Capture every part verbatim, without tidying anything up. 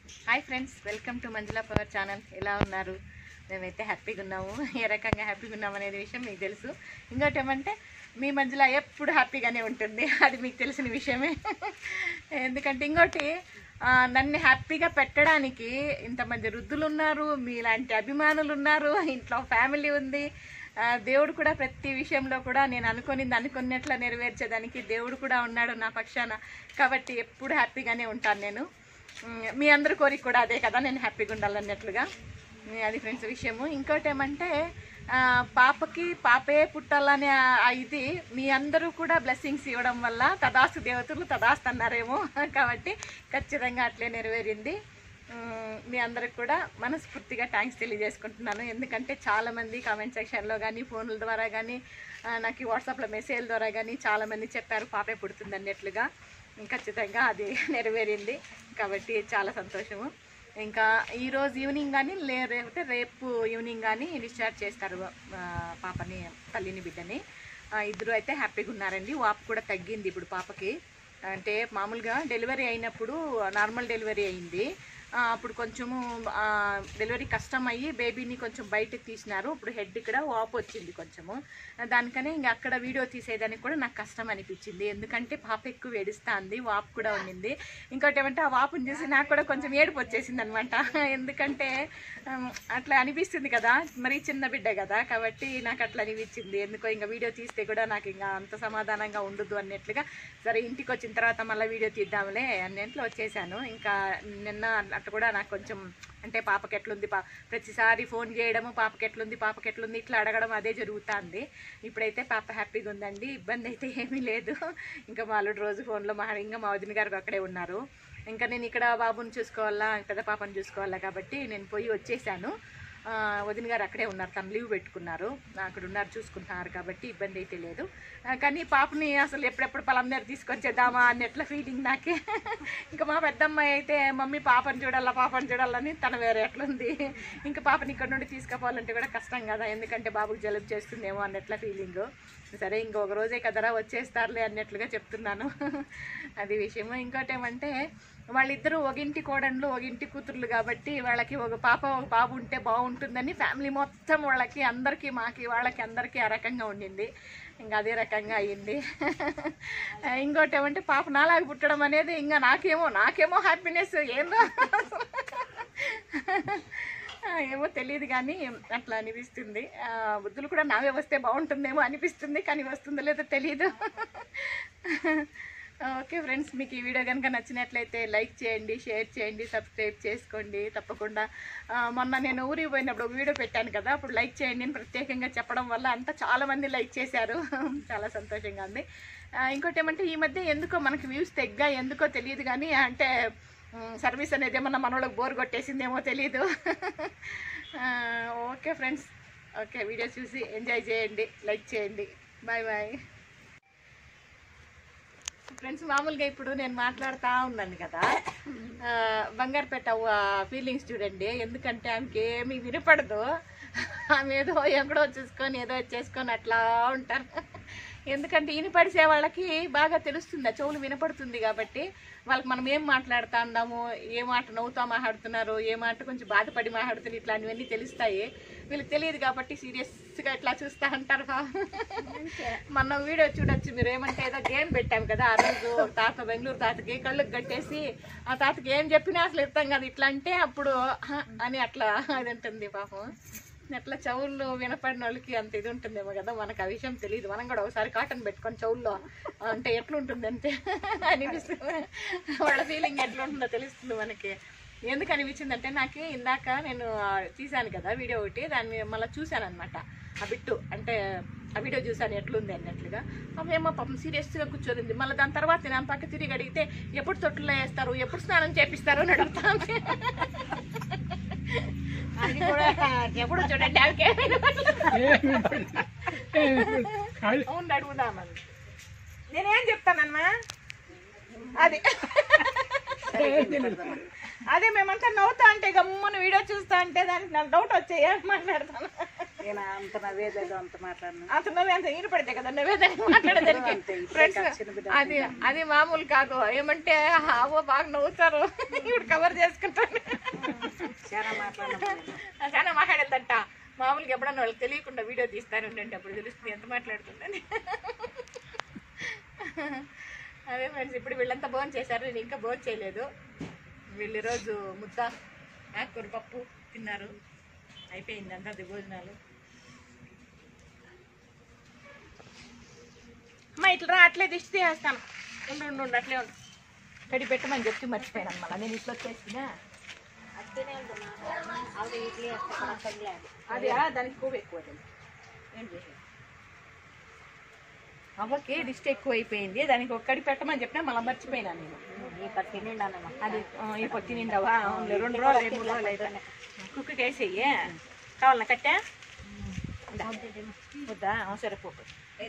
Hi friends, welcome to Manjula channel. ఎలా ఉన్నారు? మేమైతే హ్యాపీగా ఉన్నాము. ఏ రకంగా హ్యాపీగా ఉన్నాము అనేది విషయం మీకు తెలుసు. ఇంకోటి ఏమంటే మీ మంజుల ఎప్పుడు హ్యాపీగానే ఉంటుంది, అది మీకు తెలిసిన విషయమే. ఎందుకంటే ఇంకోటి నన్ను హ్యాపీగా పెట్టడానికి ఇంతమంది వృద్ధులు ఉన్నారు, మీలాంటి అభిమానులు ఉన్నారు, ఇంట్లో ఫ్యామిలీ ఉంది. దేవుడు కూడా ప్రతి విషయంలో కూడా నేను అనుకునింది అనుకున్నట్ల నెరవేర్చేదానికి దేవుడు కూడా ఉన్నాడు నా పక్షాన. కాబట్టి ఎప్పుడు హ్యాపీగానే ఉంటాను నేను. మీ అందరి కోరిక కూడా అదే కదా, నేను హ్యాపీగా ఉండాలన్నట్లుగా. అది ఫ్రెండ్స్ విషయము. ఇంకోటి ఏమంటే పాపకి పాపే పుట్టాలనే ఇది మీ అందరూ కూడా బ్లెస్సింగ్స్ ఇవ్వడం వల్ల తదాస్తు దేవతలు తదాస్తు అన్నారేమో, కాబట్టి ఖచ్చితంగా అట్లే నెరవేరింది. మీ అందరికి కూడా మనస్ఫూర్తిగా థ్యాంక్స్ తెలియజేసుకుంటున్నాను. ఎందుకంటే చాలామంది కామెంట్ సెక్షన్లో కానీ ఫోన్ల ద్వారా కానీ నాకు వాట్సాప్లో మెసేజ్ల ద్వారా కానీ చాలామంది చెప్పారు పాపే పుడుతుంది అన్నట్లుగా. ఖచ్చితంగా అది నెరవేరింది, కాబట్టి చాలా సంతోషము. ఇంకా ఈరోజు ఈవినింగ్ కానీ లేకపోతే రేపు ఈవినింగ్ కానీ డిశ్చార్జ్ చేస్తారు పాపని, తల్లిని బిడ్డని. ఇద్దరు అయితే హ్యాపీగా ఉన్నారండి. వాపు కూడా తగ్గింది ఇప్పుడు పాపకి. అంటే మామూలుగా డెలివరీ అయినప్పుడు నార్మల్ డెలివరీ అయింది, అప్పుడు కొంచెము డెలివరీ కష్టం అయ్యి బేబీని కొంచెం బయటకు తీసినారు. ఇప్పుడు హెడ్ ఇక్కడ వాపు వచ్చింది కొంచెము. దానికనే ఇంకా అక్కడ వీడియో తీసేదానికి కూడా నాకు కష్టం అనిపించింది, ఎందుకంటే పాప ఎక్కువ ఏడుస్తుంది, వాపు కూడా ఉండింది. ఇంకోటి ఏమంటే ఆ వాపుని చూసి నాకు కూడా కొంచెం ఏడుపు వచ్చేసింది అనమాట. ఎందుకంటే అట్లా అనిపిస్తుంది కదా, మరీ చిన్న బిడ్డ కదా, కాబట్టి నాకు అట్లా అనిపించింది. ఎందుకో ఇంకా వీడియో తీస్తే కూడా నాకు ఇంకా అంత సమాధానంగా ఉండదు అన్నట్లుగా, సరే ఇంటికి వచ్చిన తర్వాత మళ్ళీ వీడియో తీద్దాంలే అన్నట్లు వచ్చేసాను. ఇంకా నిన్న అట్లా కూడా నాకు కొంచెం అంటే పాపకి ఎట్లుంది, పా ప్రతిసారి ఫోన్ చేయడము పాపకి ఎట్లుంది పాపకి ఎట్లుంది ఇట్లా అడగడం అదే జరుగుతుంది. ఇప్పుడైతే పాప హ్యాపీగా ఉందండి, ఇబ్బంది అయితే ఏమీ లేదు. ఇంకా మాలుడు రోజు ఫోన్లో మా ఇంకా మా వదిన గారు అక్కడే ఉన్నారు. ఇంకా నేను ఇక్కడ బాబుని చూసుకోవాలా, పెద్ద పాపను చూసుకోవాలా, కాబట్టి నేను పోయి వచ్చేసాను. వదిన గారు అక్కడే ఉన్నారు, తను లీవ్ పెట్టుకున్నారు, అక్కడ ఉన్నారు చూసుకుంటున్నారు, కాబట్టి ఇబ్బంది అయితే లేదు. కానీ పాపని అసలు ఎప్పుడెప్పుడు పలంనేరు తీసుకొచ్చేద్దామా అన్నట్ల ఫీలింగ్ నాకే. ఇంకా మా పెద్దమ్మాయి అయితే మమ్మీ పాపని చూడాలా పాపని చూడాలని తన వేరే ఎట్లుంది. ఇంకా పాపని ఇక్కడ నుండి తీసుకుపోవాలంటే కూడా కష్టం కదా, ఎందుకంటే బాబుకి జలుబు చేస్తుందేమో అన్నట్ల ఫీలింగు. సరే ఇంకొక రోజే కదరా వచ్చేస్తారులే అన్నట్లుగా చెప్తున్నాను. అది విషయము. ఇంకోటి ఏమంటే వాళ్ళిద్దరూ ఒగింటి కోడళ్ళు ఒగింటి కూతుర్లు కాబట్టి వాళ్ళకి ఒక పాప ఒక బాబు ఉంటే బాగుంటుందని ఫ్యామిలీ మొత్తం వాళ్ళకి అందరికీ మాకి వాళ్ళకి అందరికీ ఆ రకంగా ఉండింది. ఇంకా అదే రకంగా అయ్యింది. ఇంకోటి ఏమంటే పాప నాలాగా పుట్టడం అనేది ఇంకా నాకేమో నాకేమో హ్యాపీనెస్ ఏందో ఏమో తెలియదు, కానీ అట్లా అనిపిస్తుంది. బుద్ధులు కూడా నావే వస్తే బాగుంటుందేమో అనిపిస్తుంది, కానీ వస్తుందో లేదో తెలియదు. ఓకే ఫ్రెండ్స్, మీకు ఈ వీడియో కనుక నచ్చినట్లయితే లైక్ చేయండి, షేర్ చేయండి, సబ్స్క్రైబ్ చేసుకోండి తప్పకుండా. మొన్న నేను ఊరికి పోయినప్పుడు ఒక వీడియో పెట్టాను కదా, అప్పుడు లైక్ చేయండి అని ప్రత్యేకంగా చెప్పడం వల్ల అంతా చాలామంది లైక్ చేశారు, చాలా సంతోషంగా ఉంది. ఇంకోటి ఏమంటే ఈ మధ్య ఎందుకో మనకి వ్యూస్ తగ్గా ఎందుకో తెలియదు, కానీ అంటే సర్వీస్ అనేది ఏమన్నా మనోళ్ళకి బోర్ కొట్టేసిందేమో తెలీదు. ఓకే ఫ్రెండ్స్, ఓకే వీడియో చూసి ఎంజాయ్ చేయండి, లైక్ చేయండి. Bye bye friends. మామూలుగా ఇప్పుడు నేను మాట్లాడుతూ ఉన్నాను కదా, బంగారుపేట ఫీలింగ్స్ చూడండి, ఎందుకంటే ఆమెకి ఏమీ వినపడదు, ఆమె ఏదో ఎక్కడో చూసుకొని ఏదో చేసుకొని అట్లా ఉంటారు. ఎందుకంటే వినపడిసే వాళ్ళకి బాగా తెలుస్తుంది, చెవులు వినపడుతుంది కాబట్టి వాళ్ళకి మనం ఏం మాట్లాడుతూ ఉన్నాము, ఏ మాట నవ్వుతా మాట్లాడుతున్నారు, ఏ మాట కొంచెం బాధపడి మాట్లాడుతున్నారు, ఇట్లాంటివన్నీ తెలుస్తాయి. వీళ్ళకి తెలియదు కాబట్టి సీరియస్గా ఇట్లా చూస్తూ ఉంటారు. మన వీడియో చూడొచ్చు మీరు. ఏమంటే ఏదో గేమ్ పెట్టాం కదా ఆ రోజు, తాత బెంగళూరు తాతకి కళ్ళుకి కట్టేసి ఆ తాతకి ఏం చెప్పినా అసలు ఇస్తాం కదా, ఇట్లా అంటే అప్పుడు అని అట్లా అది ఉంటుంది పాపం. అట్లా చెవుల్లో వినపడిన వాళ్ళకి అంత ఇది ఉంటుందేమో కదా, మనకు ఆ విషయం తెలియదు. మనం కూడా ఒకసారి కాటన్ పెట్టుకొని చెవుల్లో అంటే ఎట్లుంటుంది అంటే అనిపిస్తుంది, వాళ్ళ ఫీలింగ్ ఎట్లుంటుందో తెలుస్తుంది మనకి. ఎందుకు అనిపించింది అంటే నాకు ఇందాక నేను తీశాను కదా వీడియో ఒకటి, దాన్ని మళ్ళీ చూశాను అనమాట ఆ బిట్టు, అంటే ఆ వీడియో చూశాను ఎట్లుంది అన్నట్లుగా. అవేమో పాపం సీరియస్గా కూర్చోరింది. మళ్ళీ దాని తర్వాత నేను పక్క తిరిగి అడిగితే ఎప్పుడు తొట్టులో వేస్తారు, ఎప్పుడు స్నానం చేపిస్తారు అని అడుగుతాను. అది కూడా ఎప్పుడు చూడండి అవును అడుగుదామని నేనేం చెప్తానమ్మా. అది అదే మేమంతా నవ్వుతా అంటే గమ్మున వీడియో చూస్తా అంటే దానికి నాకు డౌట్ వచ్చాయి మాట్లాడతాను. అంత నవ్వేదేదో అంత మాట్లాడినా అంత నవ్వే అంత ఈరు పడితే కదా నవ్వేదని మాట్లాడేదానికి ఫ్రెండ్స్. అది అది మామూలు కాదు, ఏమంటే ఆవో బాగా నవ్వుతారు, ఇప్పుడు కవర్ చేసుకుంటాను. చాలా మాట్లాడినా చాలా మాట్లాడేదంట. మామూలుగా ఎప్పుడన్నా వాళ్ళకి తెలియకుండా వీడియో తీస్తానండి, అప్పుడు తెలుస్తుంది ఎంత మాట్లాడుతుందని. అదే ఫ్రెండ్స్, ఇప్పుడు వీళ్ళంతా భోజనం చేశారు, నేను ఇంకా భోజనం చేయలేదు. వీళ్ళు ఈరోజు ముద్ద ఆకుకూర పప్పు తిన్నారు, అయిపోయింది అంతా అది భోజనాలు. అమ్మ ఇట్లా రా, అట్లే దిష్టి తీసేస్తాను, ఉండు ఉండు ఉండు అట్లే ఉండు. కడి పెట్టమని చెప్పి మర్చిపోయాను మళ్ళీ, నేను ఇట్లా వచ్చేసిన అది దానికి ఎక్కువ ఎక్కువ ఏం చేసాను అవ్వకి దిష్టి ఎక్కువ అయిపోయింది, దానికి ఒక్కడి పెట్టమని చెప్పినా మళ్ళీ మర్చిపోయినా నేను. అది ఈ పత్తి నిండవా రెండు రోజులు మూడు రోజులు అయితే కుక్కకి వేసేయి. కావాలన్నా కట్టా వద్దా సరిపోతుంది.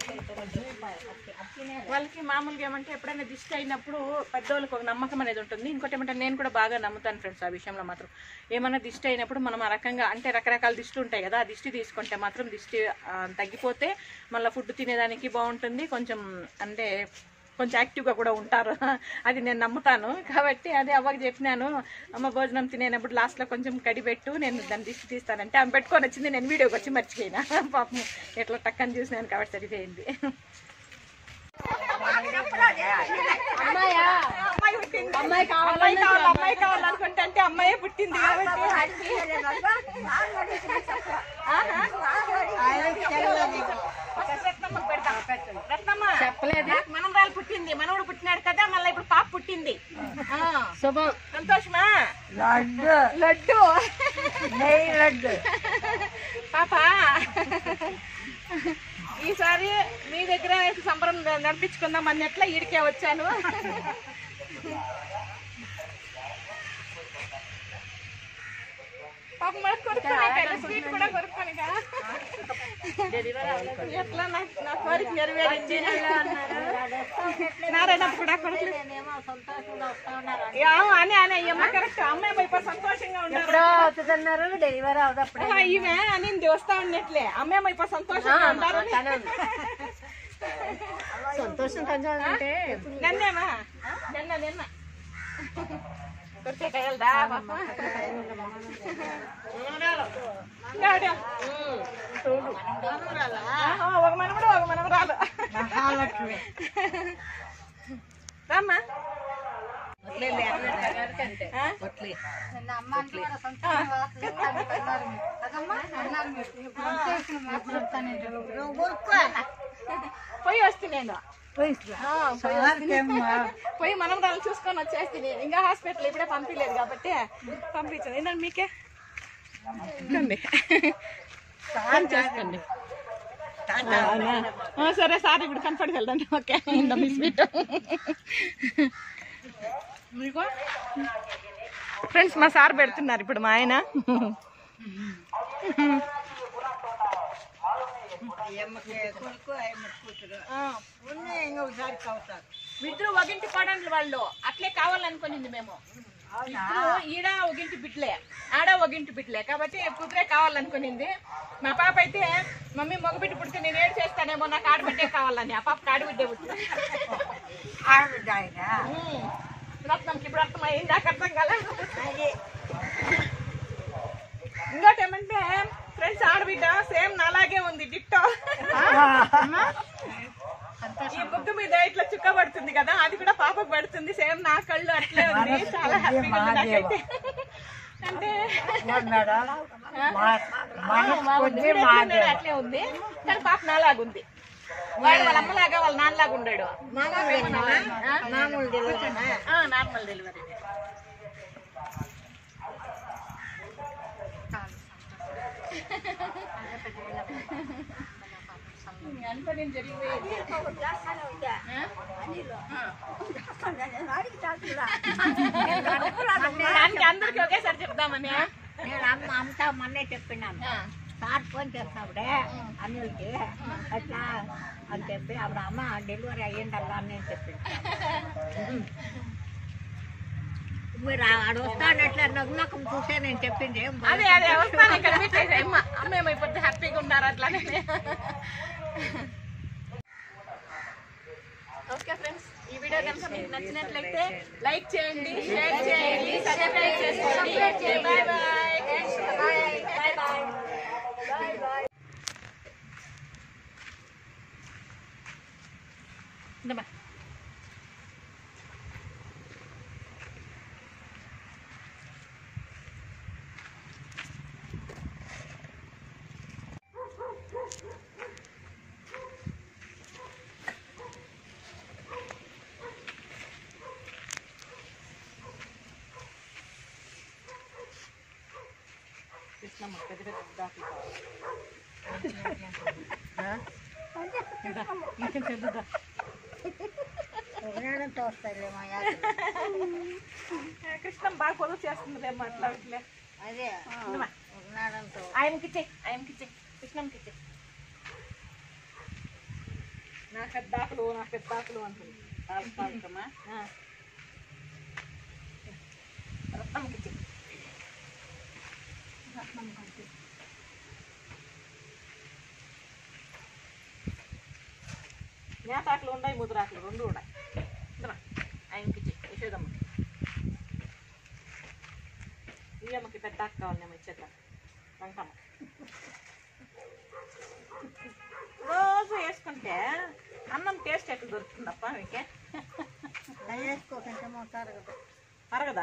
వాళ్ళకి మామూలుగా ఏమంటే ఎప్పుడైనా దిష్టి అయినప్పుడు పెద్దవాళ్ళకి ఒక నమ్మకం అనేది ఉంటుంది. ఇంకోటి ఏమంటే నేను కూడా బాగా నమ్ముతాను ఫ్రెండ్స్ ఆ విషయంలో మాత్రం. ఏమన్నా దిష్టి అయినప్పుడు మనం ఆ రకంగా అంటే రకరకాల దిష్టి ఉంటాయి కదా, ఆ దిష్టి తీసుకుంటే మాత్రం దిష్టి తగ్గిపోతే మళ్ళీ ఫుడ్ తినేదానికి బాగుంటుంది, కొంచెం అంటే కొంచెం యాక్టివ్గా కూడా ఉంటారు. అది నేను నమ్ముతాను కాబట్టి అదే అవ్వకి చెప్పినాను, అమ్మ భోజనం తినేటప్పుడు లాస్ట్లో కొంచెం కడిపెట్టు, నేను దాన్ని దిష్టి తీస్తానంటే ఆమె పెట్టుకొని వచ్చింది, నేను వీడియోకి వచ్చి మర్చిపోయినా. పాపం ఎట్లా టక్కని చూసినాను కాబట్టి సరిపోయింది. అమ్మాయి కావాలి అమ్మాయి కావాలనుకుంటే అంటే అమ్మాయే పుట్టింది కాబట్టి చెప్పలేదు. మనవరాలు పుట్టింది, మనవడు పుట్టినాడు కదా, మళ్ళీ ఇప్పుడు పాప పుట్టింది. సంతోషమా? లడ్డు లడ్డు లడ్డు పాప. ఈసారి మీ దగ్గర సంబరం నడిపించుకుందాం అన్నట్ల ఈడికే వచ్చాను. పాప మనకు కొనుక్కోనిక స్వీట్ కూడా కొనుక్కోనిక ఎట్లా నా కోరిక నెరవేరింది. నారాయణ కూడా కొడుకు అని అని అయ్యమ్మ కరెక్ట్, అమ్మాయి అయిపోయి సంతోషంగా ఉంటారు. డెలివరీ అవుదప్పుడు ఈమె అనింది వస్తా ఉన్నట్లే, అమ్మాయి అయిపోయి సంతోషంగా ఉంటారు. సంతోషం కొంచెం అంటే నిన్నేమా నిన్న నిన్న కొరికే వెళ్దా పాప ఒక మనవడు ఒక మనవరాలు. రామ్మా పోయి వస్తే నేను పోయి మనవరాలు చూసుకొని వచ్చేస్తే నేను ఇంకా హాస్పిటల్ ఇప్పుడే పంపించలేదు కాబట్టి పంపించండి. ఏంటంటే మీకే చేసుకోండి. సరే సార్ ఇప్పుడు కనపడి వెళ్దాం. ఓకే మీ స్వీట్ మీకు ఫ్రెండ్స్ మా సార్ పెడుతున్నారు ఇప్పుడు మా ఆయన. ఇద్దరు ఒగింటి కోడళ్ళు వాళ్ళు అట్లే కావాలనుకునింది మేము. ఈడ ఒగింటి బిడ్డలే ఆడ ఒగింటి బిడ్డలే కాబట్టి కుదిరే కావాలనుకునింది. మా పాప అయితే మమ్మీ మగబిడ్డ పుడితే నేను ఏడు చేస్తానేమో, నాకు ఆడబిడ్డే కావాలని. ఆ పాపకి ఆడబిడ్డే పుట్టింది. రత్నంకి ఇప్పుడు అర్థమైంది, నాకు అర్థం కదా. ఇంకోటి ఏమంటే ఫ్రెండ్స్ ఆడబిడ్డ సేమ్ నాలాగే ఉంది డిట్టో. ఈ బుగ్గు మీద ఇట్లా చుక్క పడుతుంది కదా, అది కూడా పాపకు పడుతుంది, సేమ్ నా కళ్ళు అట్లే ఉంది. చాలా హ్యాపీగా ఉంది నాకైతే. అంటే అట్లే ఉంది కానీ పాప నాలాగుంది. వాడు వాళ్ళ అమ్మలాగా వాళ్ళ నాన్నలాగా ఉండాడు. Normal delivery. అంతా నేను జరిగిపోయేది దానికి అందరికి ఒకేసారి చెప్దామని నేను అమ్మ అమ్మతా మొన్నే చెప్పినాను. సార్ ఫోన్ చేస్తావుడే అన్నిటికి అట్లా అని చెప్పి అప్పుడు అమ్మ డెలివరీ అయ్యిందల్లా అని నేను చెప్పింది. మీరు ఆడ వస్తానట్లే నగ్నకం చూసే నేను చెప్పింది అదే అదే వస్తాను ఇక్కడ పెట్టేసి అమ్మ అమ్మ ఏమైపోతే హ్యాపీగా ఉన్నారు అట్లానే. ఓకే ఫ్రెండ్స్, ఈ వీడియో కనుక మీకు నచ్చినట్లయితే లైక్ చేయండి, షేర్ చేయండి, సబ్స్క్రైబ్ చేసుకోండి. Bye bye bye bye. Krishnamma పెద్ద పెద్ద దాకా ఇంకేం పెద్దదా కృష్ణం బాగా పొదుపు చేస్తుందిలేమ్మా అట్లా ఇట్లే. అదే ఆయనకిచ్చే ఆయనకిచ్చే కృష్ణంకిచ్చే. నా పెద్దాకులు నా పెద్దాకులు అంటుంది రత్నమ్మకిచ్చే. రత్నమ్మకి మేతాకులు ఉన్నాయి, ముద్రాకులు రెండు ఉన్నాయి. ఆయనకిచ్చే యశోదమ్మకి. ఈ అమ్మకి పెద్ద అక్క కావాలేమో ఇచ్చేద్దాం. వంకమ్మ రోజు వేసుకుంటే అన్నం టేస్ట్ ఎట్లా దొరుకుతుందప్ప మీకే? వేసుకోకంటే అరగదు. అరగదా?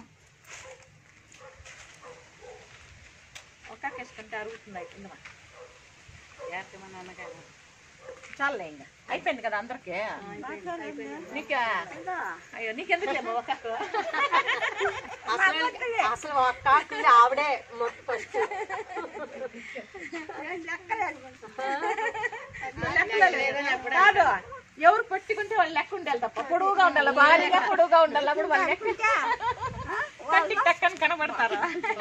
ఒక్క వేసుకుంటే అరుగుతుంది. అయిపోయిందమ్మా జాగ్రత్త నాన్నగారు. చాలే ఇంకా అయిపోయింది కదా అందరికి. నీకు అయ్యో నీకెందుకు లేమ్మా ఒక్క అసలు ఒక్క ఆవిడే మొట్టు ఫస్ట్ కాదు. ఎవరు పట్టుకుంటే వాళ్ళు లెక్క ఉండాలి తప్ప పొడువుగా ఉండాలి, భారీగా పొడువుగా ఉండాలి. అప్పుడు వాళ్ళు లెక్క కంటికి టక్కని కనబడతారు.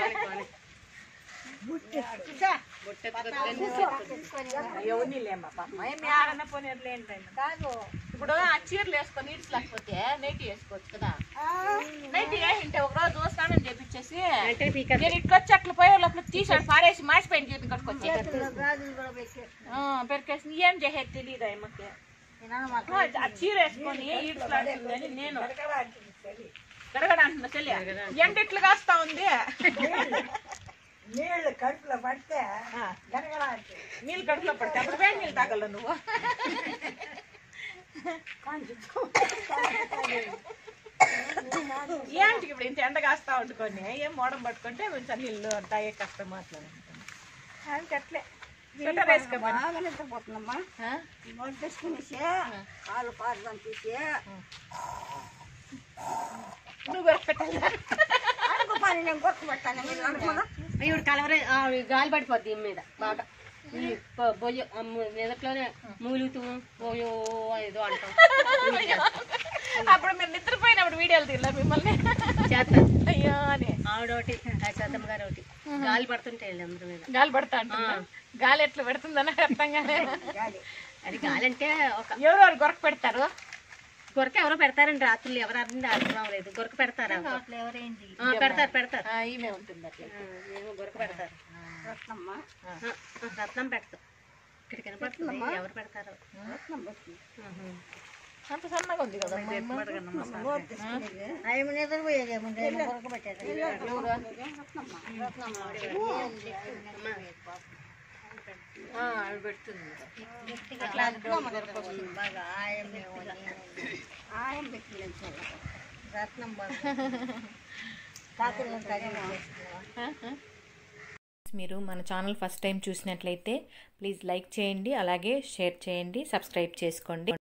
ఎవరిని లేమ్మా పాప ఏమి ఆడన పోనీ కాదు. ఇప్పుడు ఆ చీరలు వేసుకొని నీడ్స్ లేకపోతే నైటీ వేసుకోవచ్చు కదా. నైటీ వేసింటే ఒక రోజు స్నానం చేపించేసి నేను ఇట్లా వచ్చి అట్లా పోయే లోపల తీసాడు పారేసి మాసిపోయిన జీతం కట్టుకొచ్చి పెరికేసి ఏం చేసేది తెలియదు అమ్మకి. ఆ చీర వేసుకొని ఈడ్స్ లాడుతుందని నేను గడగడ అంటున్నా. చెల్లి ఎండ ఇట్లు కాస్తా ఉంది. నీళ్ళు కడుపులో పడితే నీళ్ళు కడుపులో పడితే అప్పుడు వేడి నీళ్ళు తాగల నువ్వు. ఏంటికి ఇప్పుడు ఇంత ఎండ కాస్తా వండుకొని ఏం మోడం పట్టుకుంటే కొంచెం నీళ్ళు తాగే కష్టం మాట్లాడాలి. అట్లే స్వెటర్ వేసుకోపోతున్నామ్మా. తీసుకునేసి కాలు పారదని చూసి నువ్వు గొరక పెట్టాలి. ఇప్పుడు కలవరే గాలి పడిపోద్ది మీద బాగా బొయ్య ఎదట్లోనే మూలుగుతూ పోయో ఏదో అంటాం. అప్పుడు మీరు నిద్రపోయినప్పుడు వీడియోలు తీయాలి మిమ్మల్ని చేస్తాను. అయ్యో అని ఆవిడ ఒకటి చేతమ్మ గారు ఒకటి గాలి పడుతుంటే అందరి మీద గాలి పడతా అంటున్నా. గాలి ఎట్లా పెడుతుందని అర్థంగానే. అది గాలి అంటే ఒక ఎవరెవరు గొరక పెడతారు? గొరక ఎవరో పెడతారండి. రాత్రులు ఎవరు అర్థం అర్థం లేదు. గొరక పెడతారా? పెడతారు పెడతారు. ఈమె ఉంటుంది అట్లా గొరక పెడతారు. రత్నం పెడతాం. ఇక్కడ కనపడుతుంది ఎవరు పెడతారు. అంత సన్నగా ఉంది కదా. పెడుతుంది మీరు మన ఛానల్ ఫస్ట్ టైం చూసినట్లయితే ప్లీజ్ లైక్ చేయండి, అలాగే షేర్ చేయండి, సబ్స్క్రైబ్ చేసుకోండి.